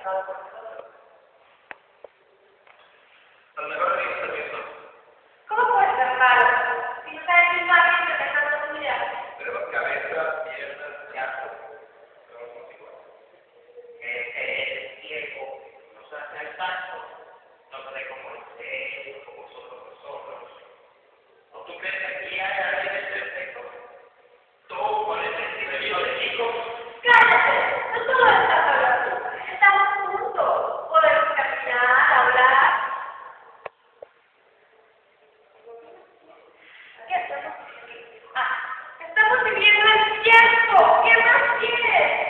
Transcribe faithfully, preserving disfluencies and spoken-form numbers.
pasado por nosotros. A lo mejor dices permiso. ¿Cómo puede ser raro? Si no sabes quién va a interpretar tu vida. Pero cabeza, piernas, brazos, todos somos iguales. El tiempo nos hace el paso, no sabe cómo es él, cómo somos nosotros. ¿O tú crees que aquí hay alguien perfecto? ¿Tú con el sentido lleno de chicos? ¡Cállate! No todo estás hablando. Estamos juntos. Podemos caminar, hablar. ¿Qué hacemos? Ah, estamos viviendo el tiempo. ¿Qué más quieres?